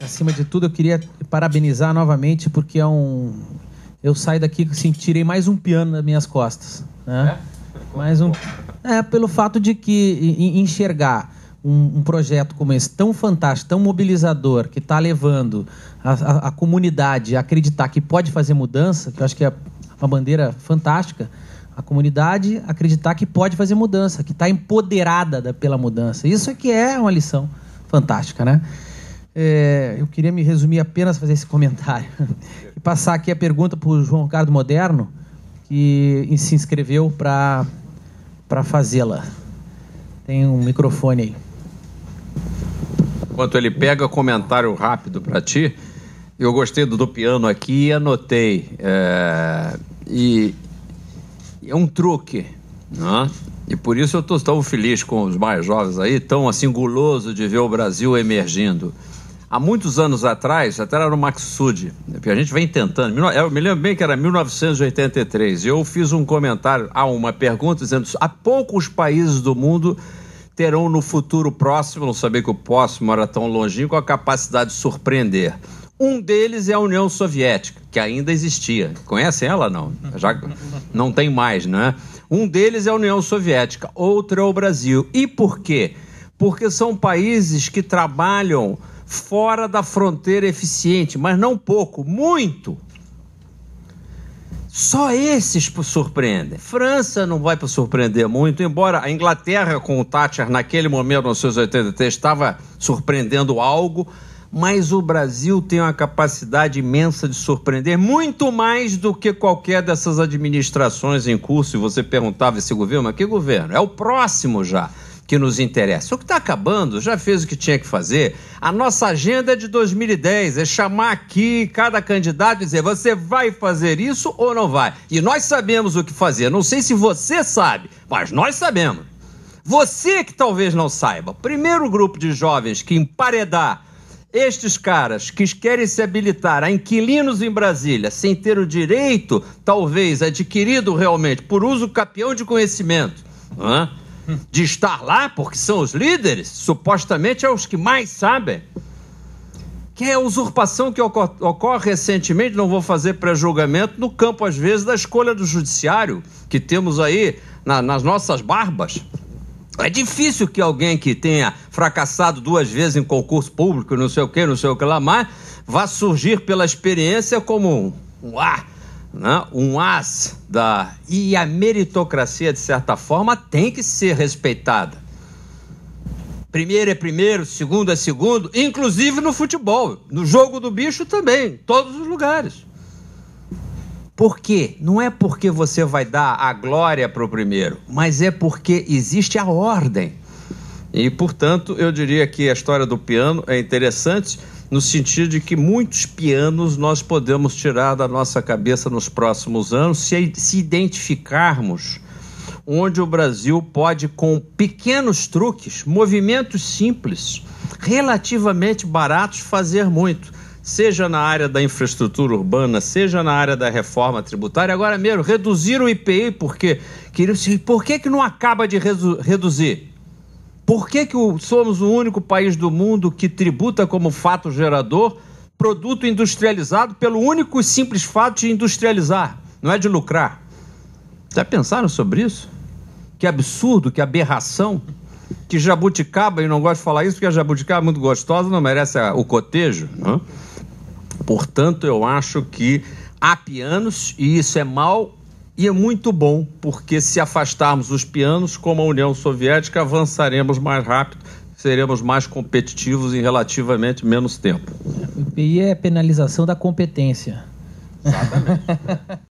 Acima de tudo, eu queria parabenizar novamente, porque eu saio daqui assim, tirei mais um piano das minhas costas, né? Mais um. Pelo fato de que enxergar um projeto como esse, tão fantástico, tão mobilizador, que está levando a comunidade a acreditar que pode fazer mudança, que eu acho que é uma bandeira fantástica, a comunidade acreditar que pode fazer mudança, que está empoderada pela mudança. Isso é que é uma lição fantástica, né? Eu queria me resumir apenas fazer esse comentário e passar aqui a pergunta para o João Ricardo Moderno, que se inscreveu para fazê-la. Tem um microfone aí. Enquanto ele pega comentário rápido para ti, eu gostei do piano aqui e anotei. E é um truque, né? E por isso eu estou tão feliz com os mais jovens aí, tão assim guloso de ver o Brasil emergindo. Há muitos anos atrás, até era no Maxud, porque a gente vem tentando, eu me lembro bem que era 1983, e eu fiz um comentário, uma pergunta dizendo: há poucos países do mundo terão no futuro próximo, não sabia que o próximo era tão longínquo, a capacidade de surpreender. Um deles é a União Soviética, que ainda existia. Conhecem ela, não? Já não tem mais, não é? Um deles é a União Soviética, outro é o Brasil. E por quê? Porque são países que trabalham fora da fronteira eficiente, mas não pouco, muito. Só esses surpreendem. França não vai para surpreender muito, embora a Inglaterra com o Thatcher naquele momento, em 1983, estava surpreendendo algo, mas o Brasil tem uma capacidade imensa de surpreender, muito mais do que qualquer dessas administrações em curso. E você perguntava esse governo, mas que governo? É o próximo já que nos interessa. O que está acabando já fez o que tinha que fazer. A nossa agenda é de 2010, é chamar aqui cada candidato e dizer: você vai fazer isso ou não vai? E nós sabemos o que fazer. Não sei se você sabe, mas nós sabemos. Você que talvez não saiba. Primeiro grupo de jovens que emparedar estes caras que querem se habilitar a inquilinos em Brasília sem ter o direito, talvez, adquirido realmente por uso capião de conhecimento, de estar lá, porque são os líderes, supostamente é os que mais sabem, que é a usurpação que ocorre recentemente, não vou fazer pré-julgamento, no campo, às vezes, da escolha do judiciário, que temos aí nas nossas barbas. É difícil que alguém que tenha fracassado 2 vezes em concurso público, não sei o que lá mais, vá surgir pela experiência como um as da... E a meritocracia, de certa forma, tem que ser respeitada. Primeiro é primeiro, segundo é segundo, inclusive no futebol, no jogo do bicho também, em todos os lugares. Por quê? Não é porque você vai dar a glória para o primeiro, mas é porque existe a ordem. E, portanto, eu diria que a história do piano é interessante no sentido de que muitos pianos nós podemos tirar da nossa cabeça nos próximos anos se identificarmos onde o Brasil pode, com pequenos truques, movimentos simples, relativamente baratos, fazer muito. Seja na área da infraestrutura urbana, seja na área da reforma tributária. Agora mesmo, reduzir o IPI, por que não acaba de reduzir? Por que somos o único país do mundo que tributa como fato gerador produto industrializado pelo único e simples fato de industrializar, não é de lucrar? Já pensaram sobre isso? Que absurdo, que aberração, que jabuticaba, e não gosto de falar isso porque a jabuticaba é muito gostosa, não merece o cotejo, não? Portanto, eu acho que há pianos, e isso é mal e é muito bom, porque se afastarmos os pianos, como a União Soviética, avançaremos mais rápido, seremos mais competitivos em relativamente menos tempo. O IPI é penalização da competência. Exatamente.